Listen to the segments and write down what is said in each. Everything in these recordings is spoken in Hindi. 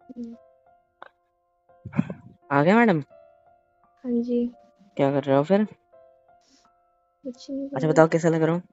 हम्म, आ गए मैडम? हाँ जी। क्या कर रहे हो फिर? कुछ नहीं कर अच्छा रही। बताओ कैसा लग रहा हूँ?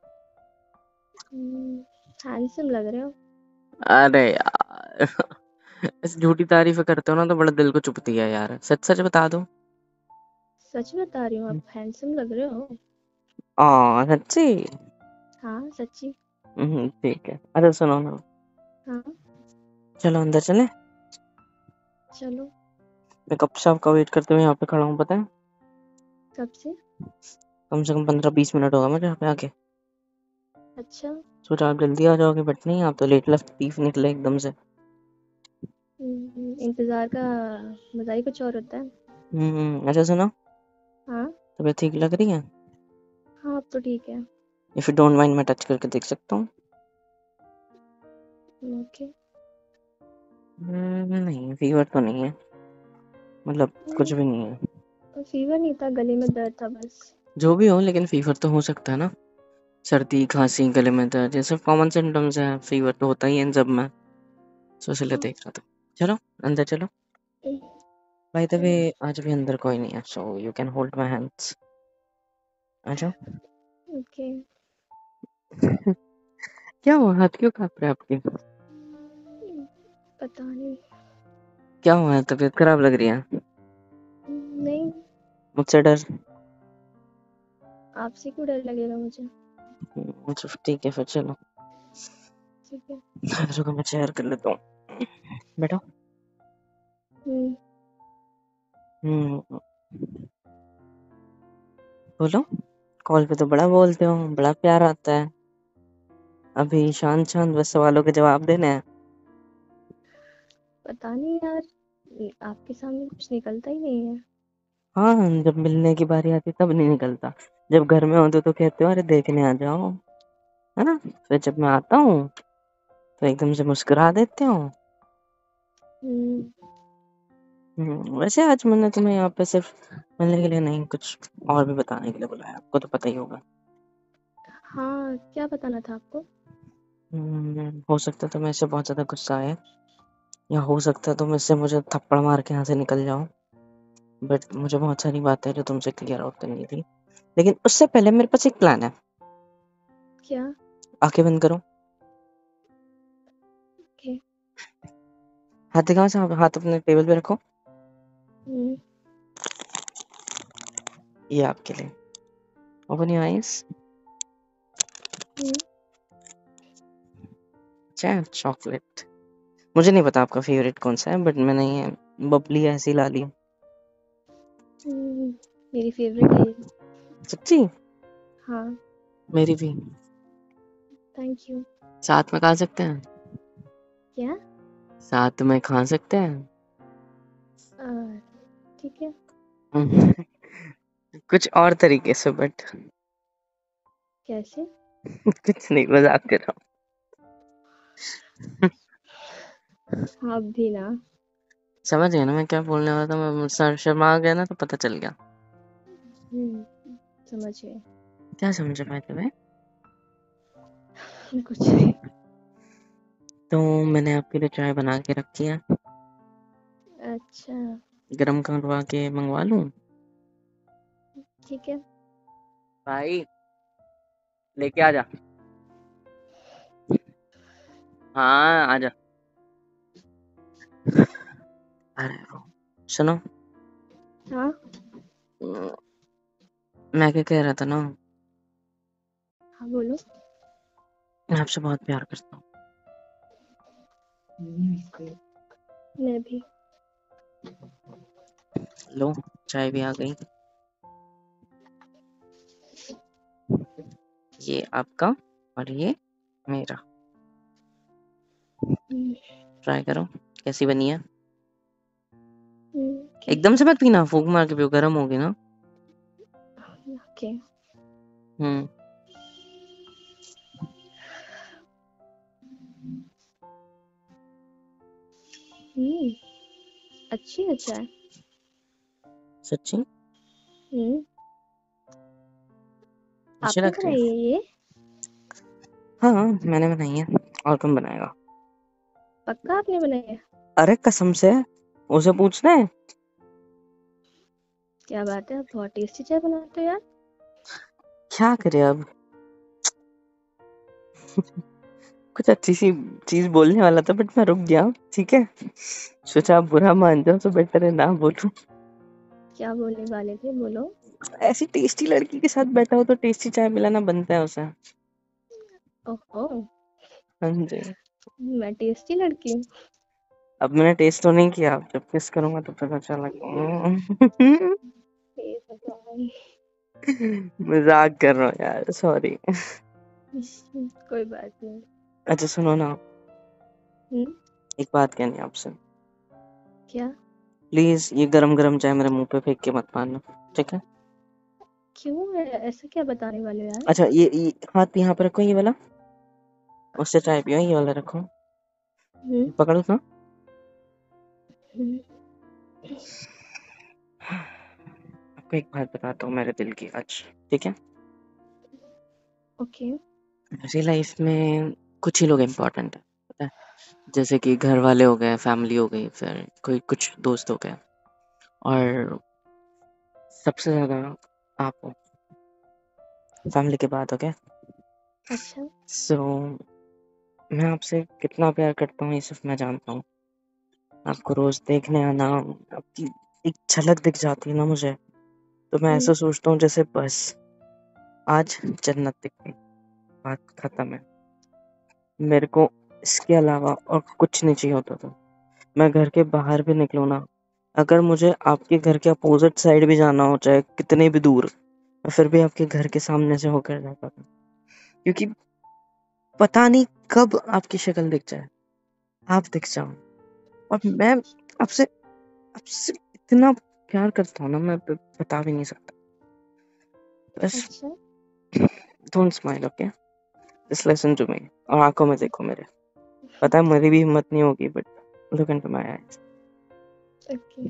हैंडसम लग रहे हो। अरे यार ऐसी झूठी तारीफें करते हो ना तो बड़ा दिल को चुभती है यार, सच सच बता दो। सच बता रही हूँ, आप हैंडसम लग रहे हो। सच्ची? हाँ सच्ची। ठीक है। अच्छा सुनो ना, हाँ चलो अंदर चले। चलो। मैं कब से आपका वेट करते हुए यहाँ पे खड़ा हूँ पता है। कब से? कम से कम 15-20 मिनट होगा मुझे यहाँ पे आके। अच्छा। सोचा आप जल्दी आ जाओगे बट नहीं, आप तो लेट लतीफ निकले एकदम से। इंतजार का मजा ही कुछ और होता है। अच्छा सुनो, हाँ। तबीयत ठीक लग रही है? हाँ अब तो ठीक है। इफ यू डोंट माइंड मैं टच करके देख सकता हूँ? ओके। नहीं फीवर तो नहीं है, मतलब कुछ भी नहीं है। फीवर नहीं था, गले में दर्द था बस। जो भी हो लेकिन फीवर तो हो सकता है ना। सर्दी खांसी गले में दर्द ये सब कॉमन सिम्टम्स है, फीवर तो होता ही है इन सब में। सो इसलिए हाँ, देख रहा था। चलो अंदर चलो। बाय द वे चलो। आज भी अंदर कोई नहीं है, so you can hold my hands. आ जाओ। ओके। क्या हुआ, हाथ क्यों कांप रहे हैं आपके? पता नहीं। क्या हुआ है, तबीयत खराब लग रही है? नहीं। मुझसे डर? आपसे क्यों डर लगेगा मुझे। अच्छा ठीक है फिर चलो। ठीक है। रुको मैं चेयर कर लेता हूँ, बैठो। हम्म। हम्म बोलो। कॉल पे तो बड़ा बोलते हो, बड़ा प्यार आता है। अभी शांत शांत बस सवालों के जवाब देने हैं। पता नहीं यार, आपके सामने कुछ निकलता ही नहीं है। हाँ जब मिलने की बारी आती तब नहीं निकलता। जब घर में होते तो कहते हो अरे देखने आ जाओ, है ना। फिर जब मैं आता हूँ तो एकदम से मुस्कुरा देते हो। हम्म। वैसे आज मैंने तुम्हें यहाँ पे सिर्फ मिलने के लिए नहीं, कुछ और भी बताने के लिए बुलाया, आपको तो पता ही होगा। हाँ, क्या बताना था आपको? हो सकता है तुम्हें इससे बहुत ज्यादा गुस्सा आए, या हो सकता है तुम इससे मुझे थप्पड़ मार के यहाँ से निकल जाओ। बट मुझे बहुत सारी बातें जो तुमसे क्लियर आउट करनी थी, लेकिन उससे पहले मेरे पास एक प्लान है। क्या? आंखें बंद करो। ओके। हाथ दिखाओ, से हाथ अपने टेबल पे रखो। हम्म। ये आपके लिए। Open your eyes. हम्म। चॉकलेट। मुझे नहीं पता आपका फेवरेट कौन सा है, बट मैंने ये बबली ऐसी ला ली। हम्म, मेरी फेवरेट है ये। सच्ची? हाँ। मेरी भी। Thank you. साथ में खा सकते हैं? क्या? साथ में खा सकते हैं? आ, ठीक है। हम्म, कुछ और तरीके से बट कैसे? कुछ नहीं, मजाक कर रहा हूँ। आप भी ना। समझ गया ना मैं क्या बोलने वाला था, मैं शर्मा गया ना तो पता चल गया। समझ गए। क्या समझ पाए थे? कुछ नहीं। तो मैंने आपके लिए चाय बना के रखी है, अच्छा। गरम करवा के मंगवा लूं? ठीक है। भाई लेके आ जा। हाँ आ जा। अरे सुनो, हाँ। अम, मैं क्या कह रहा था ना, हाँ बोलो। मैं आपसे बहुत प्यार करता हूँ। मैं भी। लो चाय भी आ गई, ये आपका और ये मेरा। हम्म, ट्राई करो कैसी बनी है। ओके। एकदम से मत पीना, फूंक मार के पियो, गर्म होगी ना। ओके। हम्म हम्म, अच्छी है चाय। सच्ची? हम्म। अच्छी आपने लग रही बनाई है। है ये? हाँ मैंने बनाई है, और कौन बनाएगा। पक्का आपने बनाई है? अरे कसम से, उसे पूछना है। क्या बात है, आप बहुत टेस्टी चाय बनाते हो यार। क्या करे अब, कुछ अच्छी सी चीज बोलने वाला था बट मैं रुक गया। ठीक है, सोचा आप बुरा मान जाओ तो बेटर है ना बोलूं। क्या बोलने वाले थे, बोलो। ऐसी टेस्टी लड़की के साथ बैठा हो तो टेस्टी चाय पिलाना बनता है उसे। ओहो, हाँ जी। मैं टेस्टी लड़की हूँ। अब मैंने टेस्ट तो नहीं किया, अब जब किस करूंगा तो पता चलेगा। हे भगवान। मजाक कर रहा हूँ यार, सॉरी। कोई बात नहीं। अच्छा सुनो ना, हम्म। एक बात कहनी है आपसे। क्या? प्लीज ये गरम गरम चाय मेरे मुंह पे फेंक के मत मारना, ठीक है? क्यों ऐसा क्या बताने वाले हो यार? अच्छा ये हाथ यहाँ पे रखो, ये वाला, उससे चाय पियो, ये वाला रखो, हम्म। पकड़ो ना। हम्म। आपको एक बात बताता हूँ मेरे दिल की आज, ठीक है? ओके। मेरी लाइफ में कुछ ही लोग इम्पोर्टेंट है, पता है? जैसे कि घर वाले हो गए, फैमिली हो गई, फिर कोई कुछ दोस्त हो गए, और सबसे ज्यादा आप हो, फैमिली के बाद, हो गया। अच्छा। सो मैं आपसे कितना प्यार करता हूँ ये सिर्फ मैं जानता हूँ। आपको रोज देखने आना, आपकी एक झलक दिख जाती है ना मुझे, तो मैं ऐसा हम्म। सोचता हूँ जैसे बस आज जन्नत दिख गई, बात खत्म है। मेरे को इसके अलावा और कुछ नहीं चाहिए होता था। मैं घर के बाहर भी निकलूँ ना, अगर मुझे आपके घर के अपोजिट साइड भी जाना हो, चाहे कितने भी दूर, मैं फिर भी आपके घर के सामने से होकर जाता था, क्योंकि पता नहीं कब आपकी शक्ल दिख जाए, आप दिख जाओ। और मैं आपसे आपसे इतना प्यार करता हूँ ना, मैं बता भी नहीं सकता। बस अच्छा। Don't smile, okay? Just listen to me, और आंखों में देखो मेरे। पता है मेरी भी हिम्मत नहीं होगी, but look into my eyes. Okay.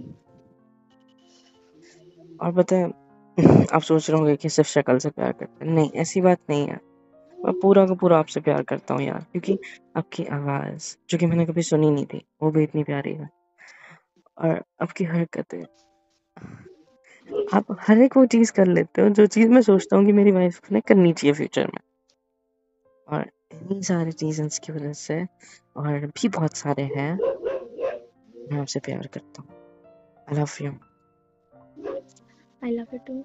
और पता है, आप सोच रहे होंगे कि सिर्फ शक्ल से प्यार करते हैं, नहीं ऐसी बात नहीं है। मैं पूरा का पूरा आपसे प्यार करता हूँ यार, क्योंकि आपकी आवाज जो कि मैंने कभी सुनी नहीं थी वो भी इतनी प्यारी है, और आपकी हरकतें, आप हर एक वो चीज कर लेते हो जो चीज मैं सोचता हूँ कि मेरी वाइफ ने करनी चाहिए फ्यूचर में। और इन्हीं सारी रीजन की वजह से, और भी बहुत सारे हैं, मैं आपसे प्यार करता हूँ। I love you. I love you too.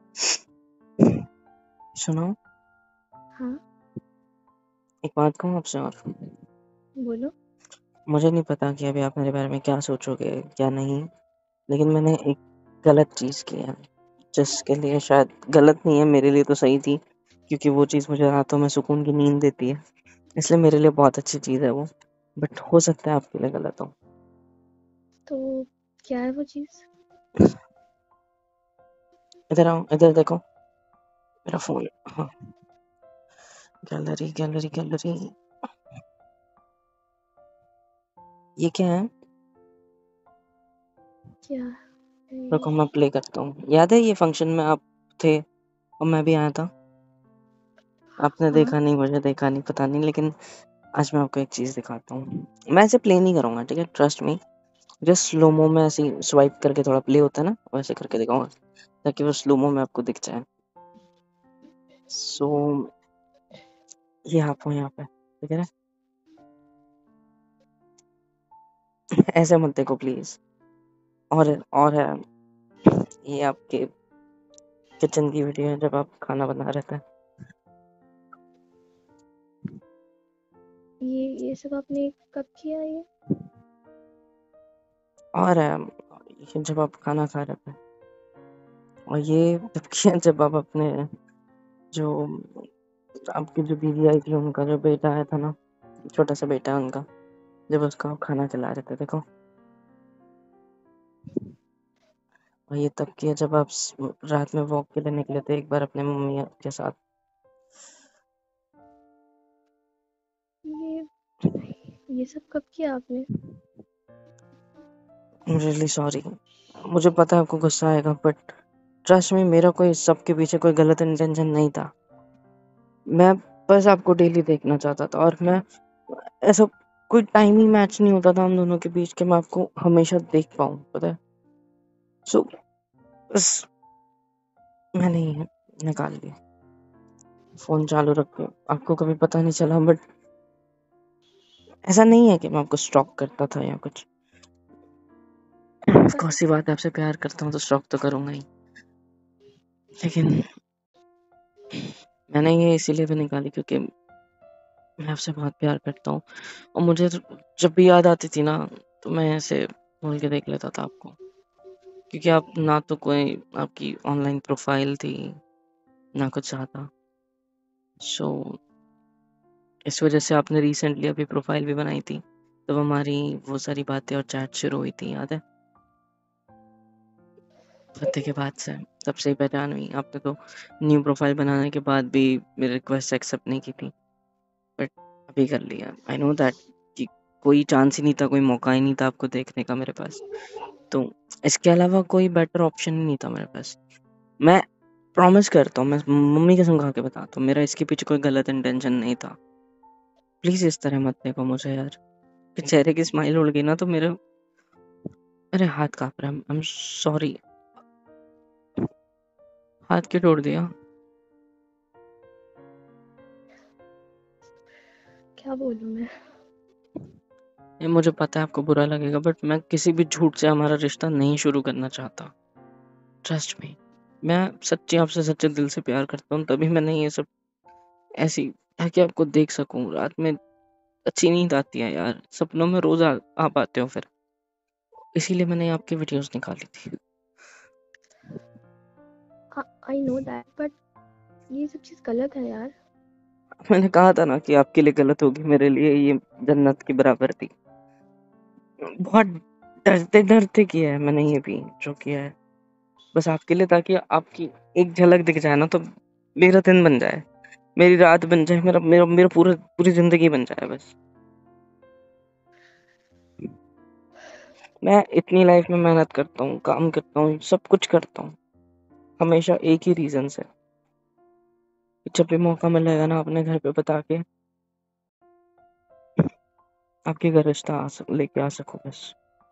सुनो, हाँ। एक बात कहूँ आपसे और। बोलो। मुझे नहीं पता कि अभी आप मेरे बारे में क्या सोचोगे क्या नहीं, लेकिन मैंने एक गलत चीज़ की है, जिसके लिए शायद गलत नहीं है, मेरे लिए तो सही थी, क्योंकि वो चीज़ मुझे रातों में सुकून की नींद देती है, इसलिए मेरे लिए बहुत अच्छी चीज़ है वो। बट हो सकता है आपके लिए गलत हो। तो क्या है वो चीज? इधर आओ, इधर देखो मेरा फोन। हाँ, गैलरी गैलरी गैलरी, ये क्या है? क्या है रुको ये? मैं प्ले करता हूँ। याद है ये फंक्शन में आप थे और मैं भी आया था? आपने हाँ। देखा नहीं, मुझे देखा नहीं, पता नहीं, लेकिन आज मैं आपको एक चीज़ दिखाता हूँ। मैं ऐसे प्ले नहीं करूँगा, ठीक है? Trust me. जस्ट स्लोमो में ऐसे स्वाइप करके थोड़ा प्ले होता है ना, वैसे करके दिखाऊंगा, ताकि वो स्लोमो में आपको दिख जाए। सो ये आप हो यहाँ पे, ठीक है ना? ऐसे मत देखो प्लीज। और है, ये आपके किचन की वीडियो है जब आप खाना बना रहे थे। ये सब आपने कब किया ये? और है, ये जब आप खाना खा रहे थे। और ये तब किया जब आप अपने, जो आपकी जो बीवी आई थी उनका जो बेटा आया था ना, छोटा सा बेटा है उनका, जब उसका आप खाना खिला रहे थे, देखो। और ये तब किया जब आप रात में वॉक के लिए निकले थे एक बार अपने मम्मी के साथ। ये ये सब कब किया आपने? रियली सॉरी, मुझे पता है आपको गुस्सा आएगा, बट ट्रस्ट में मेरा कोई सबके पीछे कोई गलत इंटेंशन नहीं था। मैं बस आपको डेली देखना चाहता था, और मैं ऐसा कोई टाइम ही मैच नहीं होता था हम दोनों के बीच कि मैं आपको हमेशा देख पाऊँ, पता है? सो बस मैंने ये निकाल लिया, फ़ोन चालू रख के, आपको कभी पता नहीं चला, बट ऐसा नहीं है कि मैं आपको स्टॉक करता था या कुछ। ऑफ़ कोर्स सी बात है, आपसे प्यार करता हूँ तो स्टॉक तो करूँगा ही। लेकिन मैंने ये इसीलिए भी निकाली क्योंकि मैं आपसे बहुत प्यार करता हूँ और मुझे जब भी याद आती थी ना, तो मैं ऐसे खोल के देख लेता था आपको। क्योंकि आप ना तो कोई आपकी ऑनलाइन प्रोफ़ाइल थी, ना कुछ ज़्यादा। सो इस वज़ह से आपने रिसेंटली अभी प्रोफ़ाइल भी बनाई थी, तब हमारी वो सारी बातें और चैट शुरू हुई थी, याद है? बर्थडे के बाद से तब से ही पहचान हुई। आपने तो न्यू प्रोफ़ाइल बनाने के बाद भी मेरी रिक्वेस्ट एक्सेप्ट नहीं की थी, बट अभी कर लिया। आई नो दैट कि कोई चांस ही नहीं था, कोई मौका ही नहीं था आपको देखने का मेरे पास। तो इसके अलावा कोई बेटर ऑप्शन ही नहीं था मेरे पास। मैं प्रॉमिस करता हूँ, मैं मम्मी कसम खा के बताता हूँ, मेरा इसके पीछे कोई गलत इंटेंशन नहीं था। प्लीज़ इस तरह मत देखो मुझे यार। कि चेहरे की स्माइल उड़ गई ना तो मेरे हाथ काँप रहा है। I am sorry. हाथ क्यों तोड़ दिया? क्या बोलूं मैं? ये मुझे पता है आपको बुरा लगेगा, बट मैं किसी भी झूठ से हमारा रिश्ता नहीं शुरू करना चाहता। Trust me. मैं सच्ची आपसे सच्चे दिल से प्यार करता हूँ, तभी मैंने ये सब ऐसी ताकि आपको देख सकूँ। रात में अच्छी नींद आती है यार, सपनों में रोज़ आप आते हो फिर। इसीलिए मैंने आपकी वीडियोज़ निकाली थी। आई नो दैट, बट ये सब चीज गलत है यार। मैंने कहा था ना कि आपके लिए गलत होगी, मेरे लिए ये जन्नत की बराबर थी। बहुत डरते-डरते किया है मैंने ये भी जो किया है। बस आपके लिए, ताकि आपकी एक झलक दिख जाए ना तो मेरा दिन बन जाए, मेरी रात बन जाए, मेरा मेरा मेरा पूरा पूरी ज़िंदगी बन जाए बस। मैं इतनी लाइफ़ में मेहनत करता हूँ, काम करता हूँ, सब कुछ करता हूँ, हमेशा एक ही रीज़न से कि जब भी मौका मिलेगा ना अपने घर पे बता के आपके घर रिश्ता लेके आ सकूँ बस।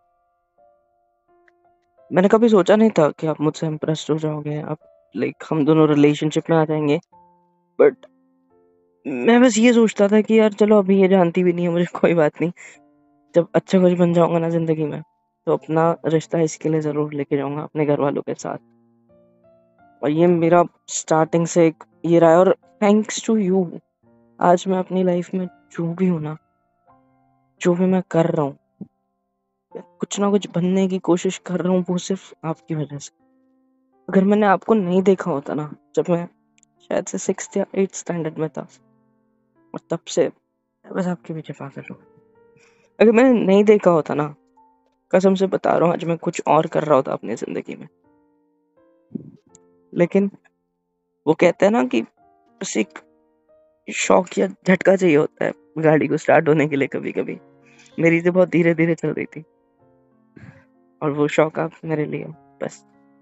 मैंने कभी सोचा नहीं था कि आप मुझसे इम्प्रेस्ड हो जाओगे, आप लाइक हम दोनों रिलेशनशिप में आ जाएँगे, बट मैं बस ये सोचता था कि यार चलो अभी ये जानती भी नहीं है मुझे, कोई बात नहीं। जब अच्छा कुछ बन जाऊँगा ना ज़िंदगी में, तो अपना रिश्ता इसके लिए ज़रूर लेके जाऊँगा अपने घरवालों के साथ। और ये मेरा स्टार्टिंग से एक ये रहा है, और थैंक्स टू यू आज मैं अपनी लाइफ़ में जो भी हूँ ना, जो भी मैं कर रहा हूँ, कुछ ना कुछ बनने की कोशिश कर रहा हूँ, वो सिर्फ़ आपकी वज़ह से। अगर मैंने आपको नहीं देखा होता ना, जब मैं शायद से 6th या 8th स्टैंडर्ड में था, और तब से मैं बस आपके पीछे पागल हूँ। अगर मैंने नहीं देखा होता ना, कसम से बता रहा हूँ आज मैं कुछ और कर रहा होता अपनी ज़िंदगी में। लेकिन वो कहते हैं ना कि बस एक शौक या झटका चाहिए होता है गाड़ी को स्टार्ट होने के लिए कभी-कभी। मेरी तो बहुत धीरे-धीरे चल रही थी और वो शौक आप मेरे लिए हो, बस।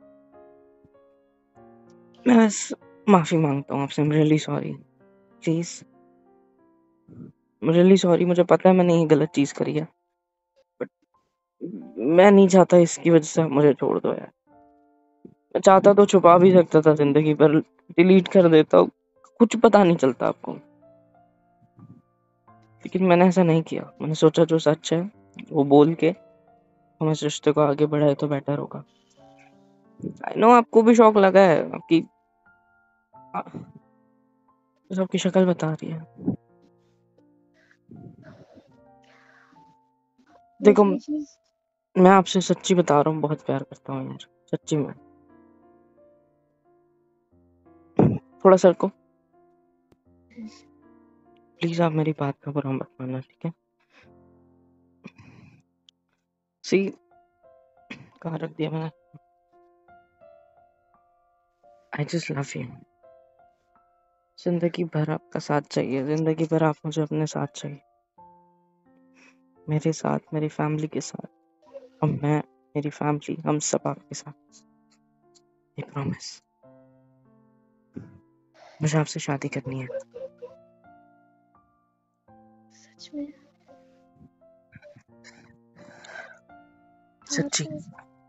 मैं बस माफ़ी माँगता हूँ आपसे, I am really sorry. Please, I am really sorry, मुझे पता है मैंने ये गलत चीज़ करी है, बट मैं नहीं चाहता इसकी वज़ह से आप मुझे छोड़ दो यार। मैं चाहता तो छुपा भी सकता था ज़िंदगी भर, डिलीट कर देता, कुछ पता नहीं चलता आपको। लेकिन मैंने ऐसा नहीं किया। मैंने सोचा जो सच है, वो बोल के हम इस रिश्ते को आगे बढ़ाएँ तो बेटर होगा। आई नो आपको भी शौक लगा है, आपकी बस आपकी शक्ल बता रही है। देखो, मुझे ये चीज मैं आपसे सच्ची बता रहा हूँ, बहुत प्यार करता हूँ यार, सच्ची में। थोड़ा सरको, प्लीज़ आप मेरी बात का बुरा मत मानना, ठीक है? सी कहाँ रख दिया मैंने? I just love you. ज़िंदगी भर आपका साथ चाहिए, ज़िंदगी भर आप मुझे अपने साथ चाहिए। मेरे साथ, मेरी फैमिली के साथ, और मैं, मेरी फैमिली, हम सब आपके साथ। I promise. मुझे आपसे शादी करनी है। सच में हाँ सच्ची। तो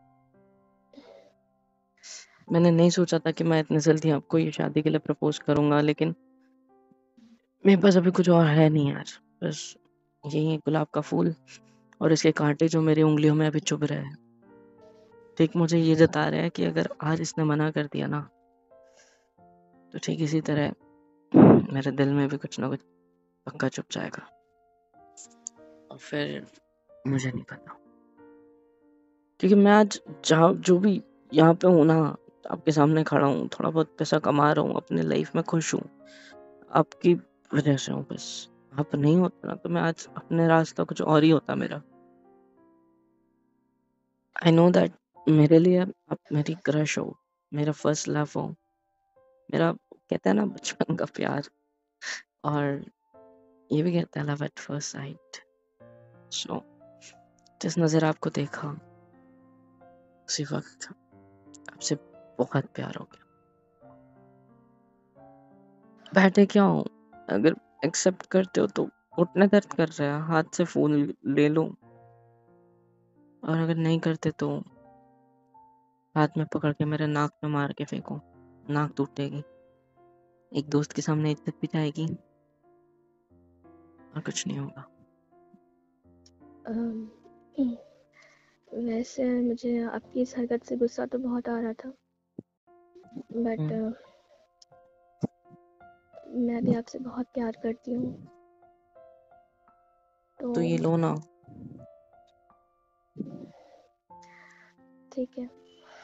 मैंने नहीं सोचा था कि मैं इतनी जल्दी आपको ये शादी के लिए प्रपोज करूंगा, लेकिन मेरे पास अभी कुछ और है नहीं यार। बस यही है गुलाब का फूल और इसके कांटे जो मेरी उंगलियों में अभी चुभ रहे हैं। ठीक मुझे ये जता रहा है कि अगर आज इसने मना कर दिया ना, तो ठीक इसी तरह मेरे दिल में भी कुछ ना कुछ पक्का चुप जाएगा। और फिर मुझे नहीं पता, क्योंकि मैं आज जहाँ जो भी यहाँ पे हूँ ना, आपके सामने खड़ा हूँ, थोड़ा बहुत पैसा कमा रहा हूँ, अपने लाइफ में खुश हूँ, आपकी वजह से हूँ बस। आप नहीं होते ना तो मैं आज अपने रास्ता कुछ और ही होता मेरा। आई नो दैट मेरे लिए आप मेरी क्रश हो, मेरा फर्स्ट लव हो, मेरा कहते हैं ना बचपन का प्यार, और ये भी कहते हैं love at first sight. So जिस नजर आपको देखा उसी वक्त आपसे बहुत प्यार हो गया। बैठे क्या हो, अगर एक्सेप्ट करते हो तो घुटने दर्द कर रहा है, हाथ से फोन ले लो, और अगर नहीं करते तो हाथ में पकड़ के मेरे नाक में मार के फेंको, नाक टूटेगी, एक दोस्त के सामने इज्जत भी जाएगी और कुछ नहीं होगा। अम, वैसे मुझे आपकी इस हरकत से गुस्सा तो बहुत आ रहा था, बट हम्म, मैं भी आपसे बहुत प्यार करती हूँ, तो तो ये लो ना। ठीक है।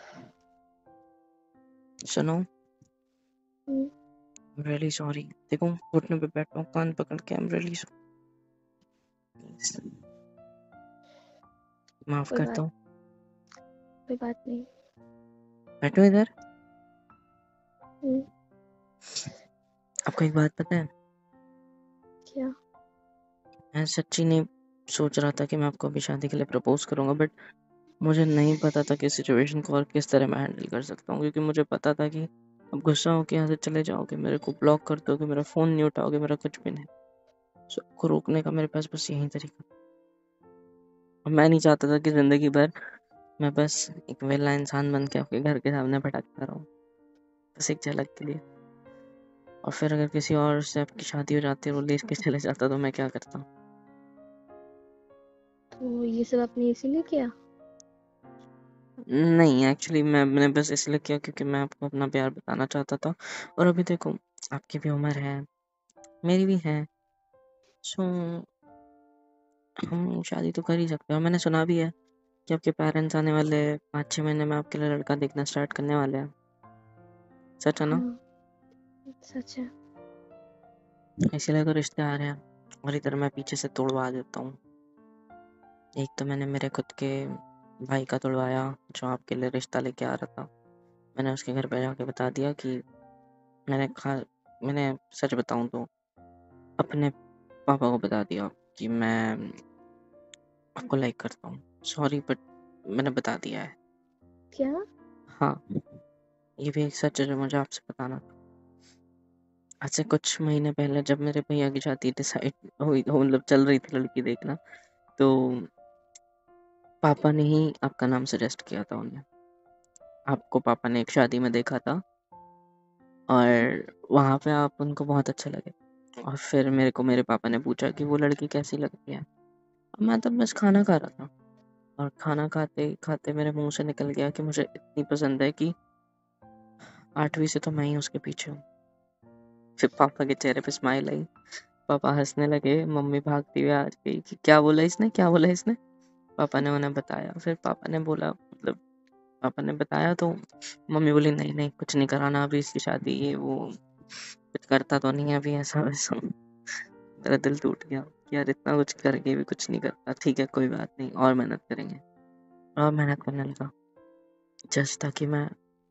सुनो, हम्म, रियली सॉरी। देखो घुटने पे बैठा हूँ, कान पकड़ के, आई एम रियली सॉरी, माफ कोई कर बात दो। कोई बात नहीं। बैठो इधर। हम्म, आपको एक बात पता है, क्या? मैं सच्ची नहीं सोच रहा था कि मैं आपको अभी शादी के लिए प्रपोज करूंगा, बट मुझे नहीं पता था कि सिचुएशन को और किस तरह मैं हैंडल कर सकता हूँ, क्योंकि मुझे पता था कि अब गुस्सा होकर यहाँ से चले जाओगे, मेरे को ब्लॉक कर दोगे, मेरा फोन नहीं उठाओगे, मेरा कुछ भी नहीं। सो आपको रोकने का मेरे पास बस यही तरीका था। और मैं नहीं चाहता था कि जिंदगी भर मैं बस एक वेला इंसान बन के आपके घर के सामने भटकता रहूं, बस एक झलक के लिए। और फिर अगर किसी और से आपकी शादी हो जाती और वो ले के चले जाता तो मैं क्या करता। तो ये सब आपने इसीलिए किया? नहीं, एक्चुअली मैंने बस इसलिए किया क्योंकि मैं आपको अपना प्यार बताना चाहता था। और अभी देखो, आपकी भी उम्र है, मेरी भी है, सो हम शादी तो कर ही सकते हैं। और मैंने सुना भी है कि आपके पेरेंट्स आने वाले 5-6 महीने में आपके लिए लड़का देखना स्टार्ट करने वाले हैं। सच है ना? हाँ, सच है। इसीलिए तो रिश्ते आ रहे हैं, और इधर मैं पीछे से तोड़वा देता हूँ। एक तो मैंने मेरे खुद के भाई का तोड़वाया, जो आपके लिए रिश्ता लेके आ रहा था। मैंने उसके घर पे जाके बता दिया कि मैंने खा मैंने सच बताऊं तो अपने पापा को बता दिया कि मैं आपको लाइक करता हूँ। सॉरी, बट मैंने बता दिया है। क्या? हाँ, ये भी एक सच है जो मुझे आपसे बताना था। आज से कुछ महीने पहले जब मेरे भैया की शादी डिसाइड हुई, मतलब चल रही थी लड़की देखना, तो पापा ने ही आपका नाम सजेस्ट किया था उन्हें। आपको पापा ने एक शादी में देखा था और वहाँ पे आप उनको बहुत अच्छे लगे। और फिर मेरे को मेरे पापा ने पूछा कि वो लड़की कैसी लगती है। और मैं तब बस खाना खा रहा था, और खाना खाते खाते मेरे मुंह से निकल गया कि मुझे इतनी पसंद है कि 8वीं से तो मैं ही उसके पीछे हूँ। फिर पापा के चेहरे पे स्माइल आई, पापा हंसने लगे, मम्मी भागती हुई आ गई कि क्या बोला इसने, क्या बोला इसने। पापा ने उन्हें बताया, फिर पापा ने बोला, मतलब पापा ने बताया तो मम्मी बोली नहीं नहीं कुछ नहीं कराना अभी इसकी शादी, ये वो कुछ करता तो नहीं है अभी ऐसा वैसा। मेरा दिल टूट गया कि यार इतना कुछ करके भी कुछ नहीं करता। ठीक है कोई बात नहीं, और मेहनत करेंगे। और मेहनत करने लगा, जस्ट ताकि मैं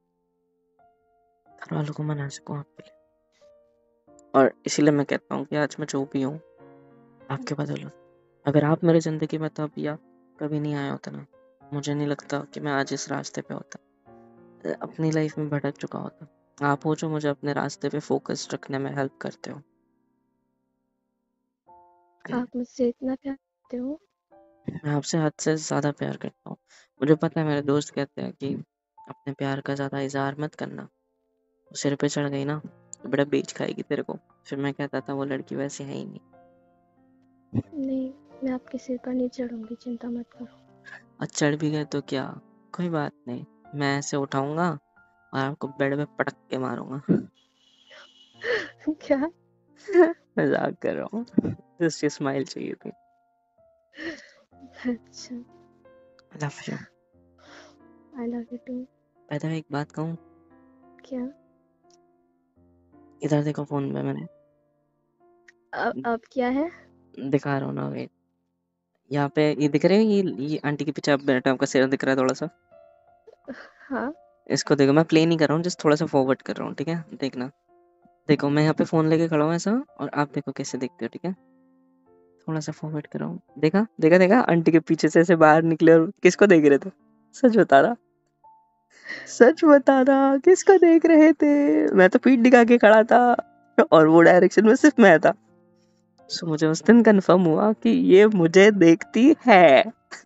घर वालों को मना सकूं आपके लिए। और इसीलिए मैं कहता हूँ कि आज मैं जो भी हूँ आपके बदौलत। अगर आप मेरी जिंदगी में तब या कभी नहीं आए होते ना, मुझे नहीं लगता कि मैं आज इस रास्ते पे होता, अपनी लाइफ में भटक चुका होता। आप हो जो मुझे अपने रास्ते पे फोकस रखने में हेल्प करते हो। आप मुझसे इतना प्यार करते हो? मैं आपसे हद से ज़्यादा प्यार करता हूँ। मुझे पता है मेरे दोस्त कहते हैं कि अपने प्यार का ज़्यादा इज़हार मत करना। वो सिर पे चढ़ गई ना तो बड़ा बेच खाएगी तेरे को। फिर मैं कहता था वो लड़की वैसी है ही नहीं। नहीं, मैं आपके सिर पर नहीं चढ़ूंगी, चिंता मत करो। और चढ़ भी गए तो क्या, कोई बात नहीं। मैं ऐसे उठाऊंगा और आपको बेड में पटक के मारूंगा। क्या? मजाक कर रहा हूँ। जस्ट ये स्माइल चाहिए थी। अच्छा, love you. I love you too. पहले मैं एक बात कहूँ, क्या? इधर देखो फोन में मैंने अब क्या है? दिखा रहा हूँ ना, वेट। यहाँ पे ये दिख रहे हैं, ये आंटी के पीछे आप बैठे, आपका सिर दिख रहा है थोड़ा सा। हाँ। इसको देखो, मैं प्ले नहीं कर रहा हूँ, जस्ट थोड़ा सा फॉरवर्ड कर रहा हूँ, ठीक है? देखना। देखो मैं यहाँ पे फोन लेके खड़ा हूँ ऐसा, और आप देखो कैसे देखते हो, ठीक है? थोड़ा सा फॉरवर्ड कर रहा हूँ। देखा देखा देखा, आंटी के पीछे से ऐसे बाहर निकले और किसको देख रहे थे? सच बता रहा, सच बता रहा, किसको देख रहे थे? मैं तो पीठ दिखा के खड़ा था और वो डायरेक्शन में सिर्फ मैं था। सो मुझे उस दिन कंफर्म हुआ कि ये मुझे देखती है।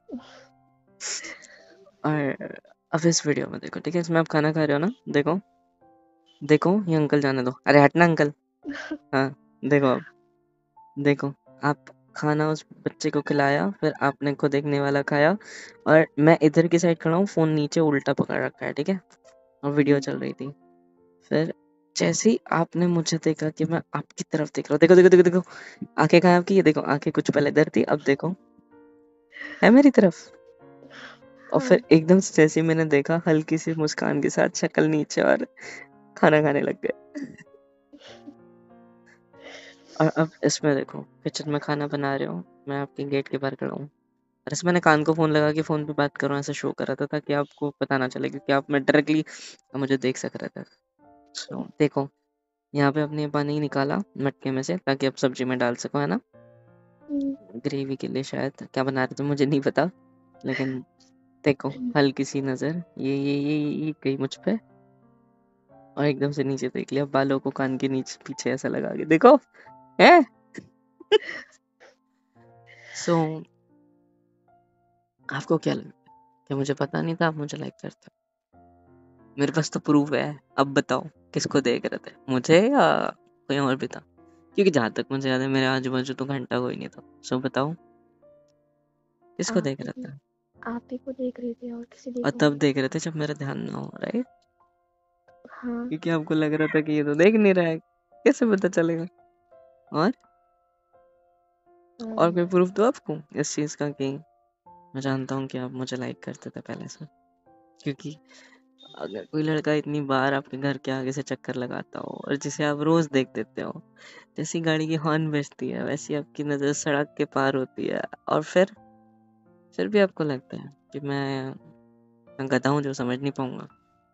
और अब इस वीडियो में देखो, ठीक है? इसमें आप खाना खा रहे हो ना, देखो देखो, ये अंकल जाने दो, अरे हटना अंकल। हाँ, देखो अब, देखो, आप खाना उस बच्चे को खिलाया, फिर आपने खुद एक निवाला खाया, और मैं इधर की साइड खड़ा हूँ, फोन नीचे उल्टा पकड़ रखा है, ठीक है? और वीडियो चल रही थी। फिर जैसे ही आपने मुझे देखा कि मैं आपकी तरफ देख रहा हूँ, देखो देखो देखो देखो, आंखें कहाँ हैं आपकी? ये देखो, आंखें कुछ पहले इधर थी, अब देखो है मेरी तरफ। और हाँ। फिर एकदम से जैसे ही मैंने देखा, हल्की सी मुस्कान के साथ शक्ल नीचे, और खाना खाने लग गए। और अब इसमें देखो, किचन में खाना बना रहे हो, मैं आपके गेट के बाहर खड़ा हूँ, और इसमें मैंने कान को फोन लगा के फोन पे बात कर रहा हूँ, ऐसा शो कर रहा था ताकि आपको पता ना चले, क्योंकि आप मैं डायरेक्टली मुझे देख सक रहे थे। सो देखो, यहाँ पे अपने पानी निकाला मटके में से ताकि आप सब्जी में डाल सको, है ना? ग्रेवी के लिए शायद, क्या बना रहे थे मुझे नहीं पता, लेकिन देखो हल्की सी नजर ये गई मुझ पे, और एकदम से नीचे देख लिया, बालों को कान के नीचे पीछे ऐसा लगा के देखो है। सो आपको क्या लगता है कि मुझे पता नहीं था आप मुझे लाइक करते हो? मेरे पास तो प्रूफ है। अब बताओ किसको देख रहे थे, मुझे या कोई और भी था? क्योंकि जहां तक मुझे याद है मेरे आजू बाजू तो घंटा कोई नहीं था। सो बताओ किसको आप देख ही रहे को थे? आप ही को देख रही थी, और किसी और तब देखूंगी? देख रहे थे जब मेरा ध्यान ना हो, राइट? हाँ। क्योंकि आपको लग रहा था कि ये तो देख नहीं रहा है, कैसे पता चलेगा? और और अम, कोई प्रूफ दो आपको इस चीज का कि मैं जानता हूँ कि आप मुझे लाइक करते थे पहले से। क्योंकि अगर कोई लड़का इतनी बार आपके घर के आगे से चक्कर लगाता हो और जिसे आप रोज देख देते हो, जैसी गाड़ी की हॉर्न बजती है वैसी आपकी नजर सड़क के पार होती है, और फिर भी आपको लगता है कि मैं गधा हूँ जो समझ नहीं पाऊंगा।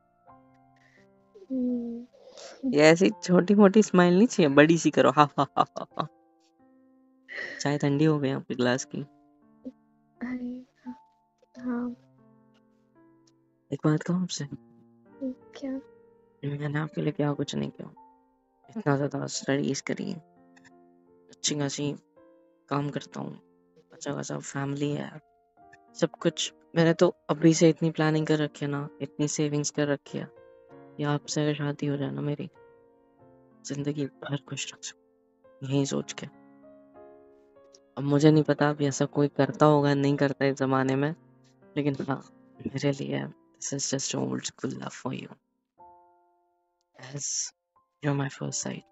हम्म, ये ऐसी छोटी मोटी स्माइल नहीं चाहिए, बड़ी सी करो, हा हा हा हा हा। चाय ठंडी हो गई आपके ग्लास की। अरे हाँ। एक बात कहूँ आपसे, क्या? मैंने आपके लिए क्या कुछ नहीं किया। इतना ज्यादा स्टडीज करी है, अच्छी खासी काम करता हूँ, अच्छा खासा फैमिली है, सब कुछ। मैंने तो अभी से इतनी प्लानिंग कर रखी है ना, इतनी सेविंग्स कर रखी है कि आपसे अगर शादी हो जाए ना मेरी, जिंदगी भर खुश रख सकूं यही सोच के। अब मुझे नहीं पता अभी ऐसा कोई करता होगा नहीं करता इस जमाने में, लेकिन हाँ, मेरे लिए this is just old school love for you, as you are my first sight.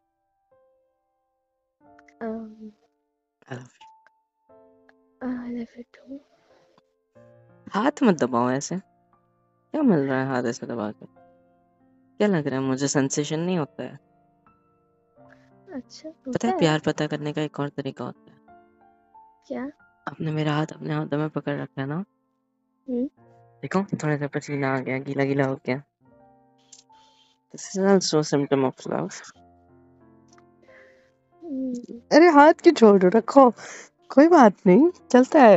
um, I love you. I love you too. हाथ मत दबाओ ऐसे, क्या मिल रहा है हाथ ऐसे दबा के? क्या लग रहा है मुझे सेंसेशन नहीं होता है? अच्छा, पता होता है है। प्यार पता करने का एक और तरीका होता है। क्या? आपने मेरा हाथ अपने हाथों में पकड़ रखा है ना, हम्म। देखो थोड़ा सा पसीना आ गया, गीला गीला हो गया, this is also symptom of love. Hmm, अरे हाथ की छोड़ो, रखो, कोई बात नहीं, चलता है।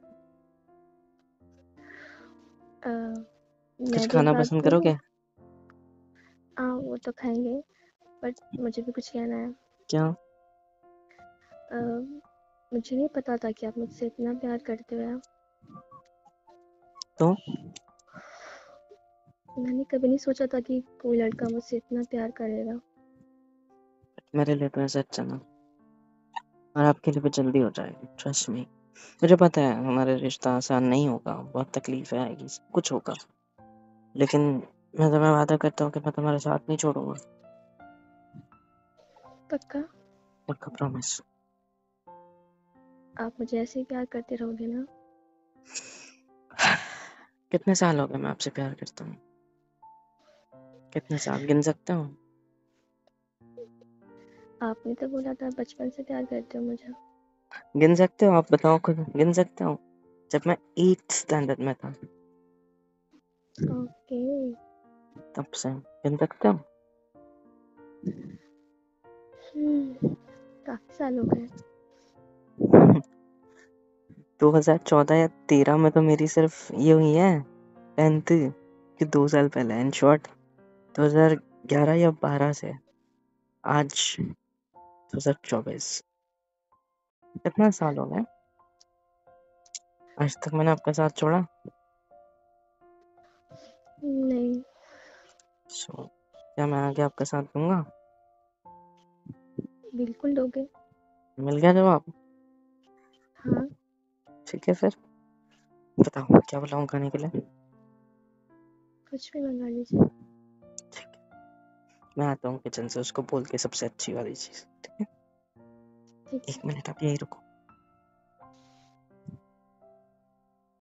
अ, कुछ मैं भी एक खाना बात पसंद बोलूं? करोगे? हाँ, वो तो खाएंगे, बट मुझे भी कुछ कहना है। क्या? अ, मुझे नहीं पता था कि आप मुझसे इतना प्यार करते हो। तो मैंने कभी नहीं सोचा था कि कोई लड़का मुझसे इतना प्यार करेगा। मेरे लिए तो ऐसा अच्छा ना, और आपके लिए भी जल्दी हो जाएगा, ट्रस्ट मी। मुझे पता है हमारा रिश्ता आसान नहीं होगा, बहुत तकलीफें आएगी, सब कुछ होगा, लेकिन मैं तुम्हें वादा करता हूँ कि मैं तुम्हारा साथ नहीं छोड़ूंगा। पक्का? पक्का, प्रॉमिस। आप मुझे ऐसे ही प्यार करते रहोगे ना? कितने साल हो गए मैं आपसे प्यार करता हूँ? कितने साल गिन सकते हो? आपने तो बोला था बचपन से प्यार करते हो मुझे। गिन सकते हो? आप बताओ खुद, गिन सकते हो? जब मैं 8th स्टैंडर्ड में था ओके। तब से गिन सकते हो? काफी साल हो गए। 2014 या 13 में तो मेरी सिर्फ ये हुई है 10th, कि 2 साल पहले। इन शॉर्ट 2011 या 12 से आज 2024, कितना साल हो गए? आज तक मैंने आपका साथ छोड़ा? नहीं। सो क्या मैं आगे आपका साथ दूंगा? बिल्कुल दोगे। मिल गया जवाब? हाँ। ठीक है फिर बताओ क्या बुलाऊं खाने के लिए? कुछ भी मंगा लीजिए। ठीक है, मैं आता हूँ किचन से, उसको बोल के सबसे अच्छी वाली चीज। ठीक है, ठीक है। 1 मिनट आप यही रुको।